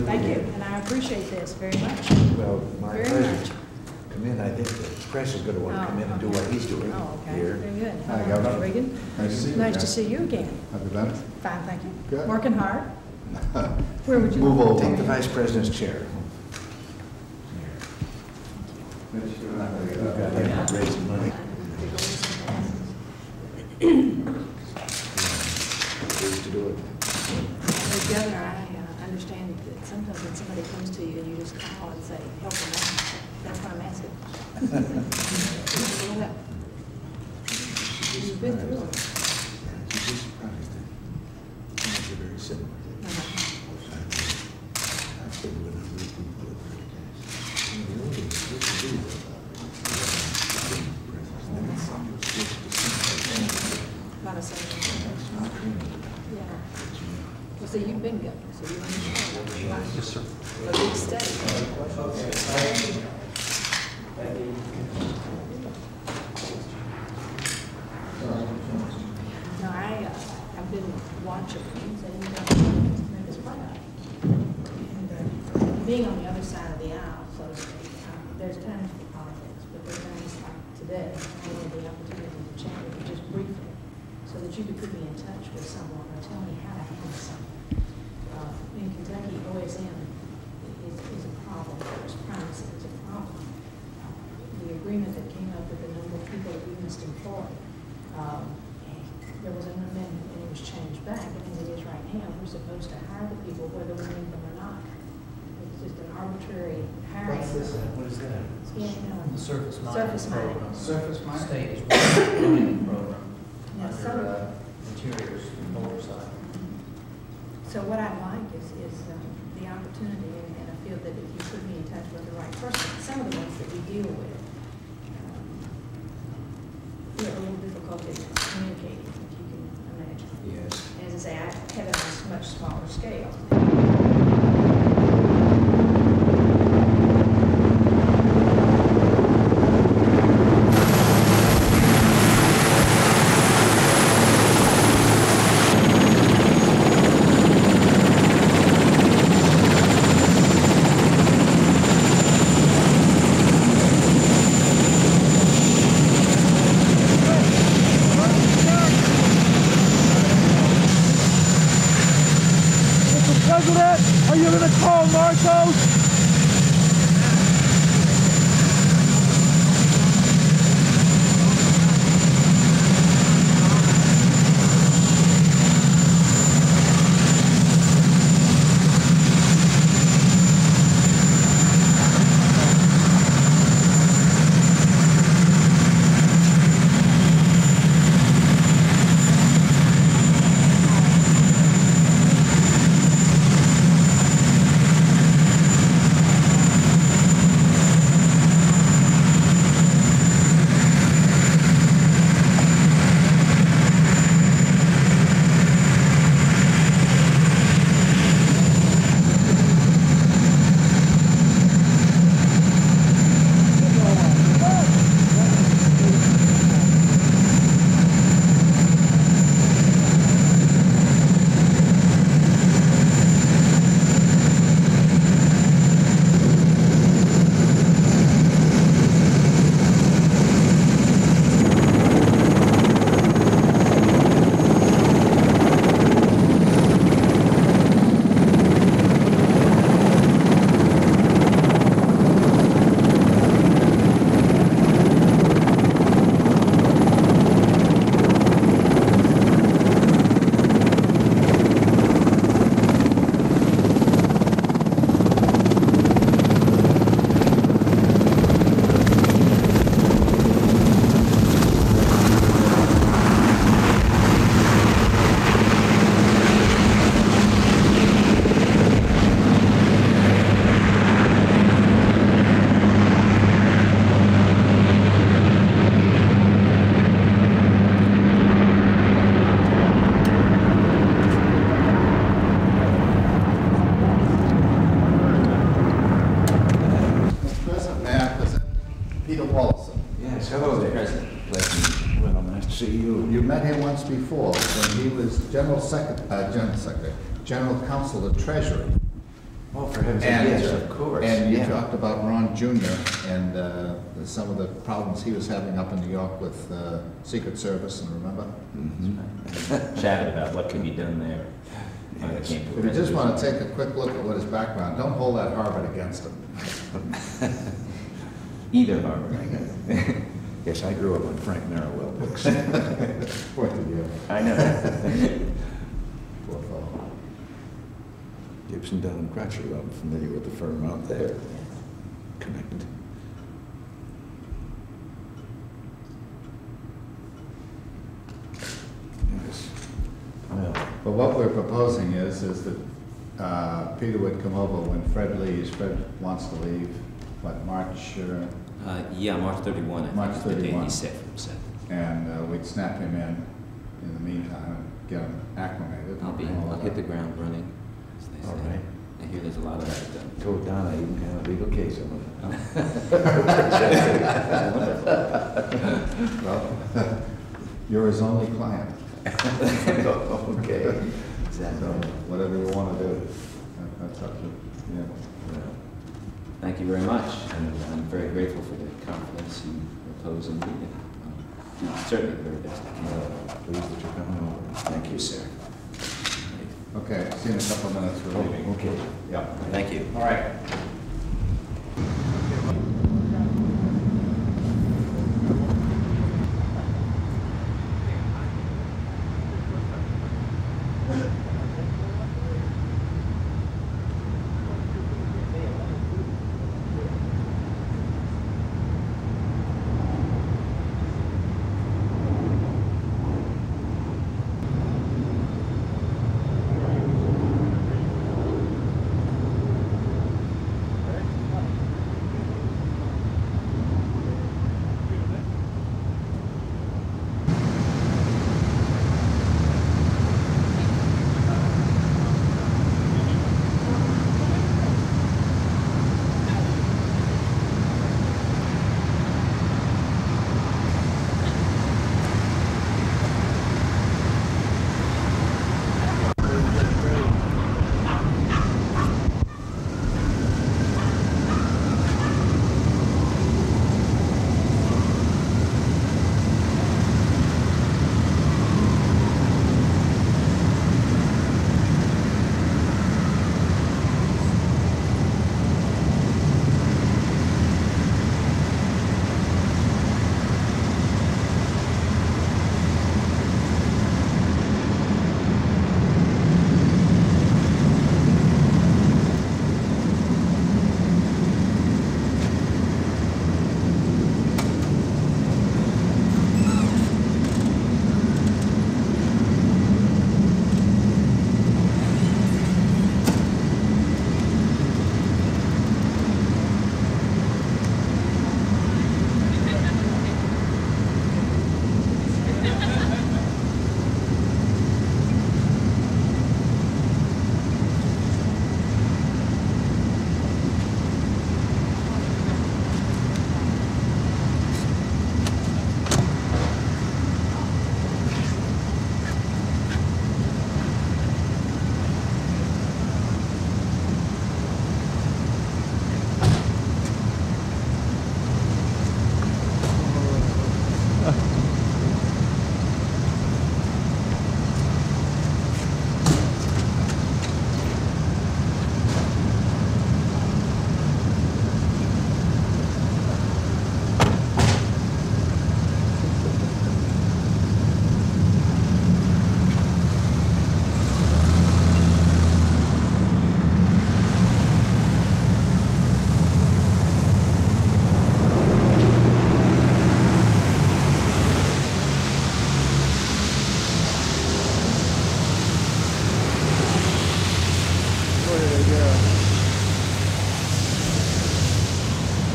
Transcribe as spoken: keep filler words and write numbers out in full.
Thank you, and I appreciate this very much. Well, my very pleasure. much. Come in. I think the press is going to want to Oh, come in and do okay. what he's doing Oh, okay. here. Very good. Hi, Hello, Governor. Reagan. Nice to see you Nice again. to see you again. Have you been? Fine, thank you. Good. Working hard. Where would you Move like to over. Take the vice president's chair. Mitch, you're not gonna get We've up. got him raising money. Pleased to do it. Well, Governor, I uh, understand that sometimes when somebody comes to you and you just call and say, help them out, that's what I'm asking. Well, You've been through it. You'd be surprised that things are very similar. I've been with a group of people that you know, really good to do with, A lot of sense. Yeah. Well, see, you've been governor, so you understand. Yes, sir. A big state. No, I, uh, I've been watching things and uh, tremendous pride. And uh, being on the other side of the aisle, so to speak, uh, there's times for politics, but there's times like today, I wanted the opportunity to chat with you just briefly, so that you could put me in touch with someone or tell me how to handle something. Uh, in Kentucky, O S M is, is a problem for us. Primacy is a problem. Uh, the agreement that came up with the number of people that we must employ, um, there was an amendment and it was changed back, and as it is right now, we're supposed to hire the people whether we need them or not. It's just an arbitrary hiring. What's this? What is that? In, um, The surface mining surface mining. program. Surface mining? State is running the program Yeah, under so- uh, Interior's oversight. So what I'd like is, is um, the opportunity, and, and I feel that if you put me in touch with the right person, some of the ones that we deal with, um, we have a little difficulty communicating, if you can imagine. Yes. As I say, I have it on a much smaller scale. President, are you going to call Marcos? Wallison. Yes, hello there. President. Pleasant. Well, nice to see you. You met him once before when he was General Secretary, uh, General Secretary, General Counsel of Treasury. Oh, for heaven's sake, And- yes, of course. And you yeah. talked about Ron Junior and uh, some of the problems he was having up in New York with uh, Secret Service, and remember? Mhm. Chatted about what could be done there. Finally Yes. came to a If you just want to resolution. take a quick look at what his background, don't hold that Harvard against him. Either Harvard. Yes, I grew up on Frank Narrowell books. Poor you. I know. Poor fellow. Gibson, Dunn and Crutcher, I'm familiar with the firm out there. Connected. Yes. Well, But what we're proposing is, is that uh, Peter would come over when Fred leaves. Fred wants to leave, what, March, uh, Uh, yeah, March thirty-one, I think, March is the date thirty-one. he set for himself. and uh, we'd snap him in in the meantime, and get him acclimated. I'll be, and all I'll of hit the that. ground running, as they all say. right. I hear there's a lot of that done. Told Donna I even had a legal case on it. Well, you're his only client. Okay. So Exactly. whatever you want to do, that- that's up to you. Well, Thank you very much, and I'm very grateful for the confidence you repose in me. Um, Certainly the very best I can. well, pleased that you're coming over. Thank you, sir. Okay, see you in a couple of minutes. We're leaving. Okay. Yeah. Thank you. All right.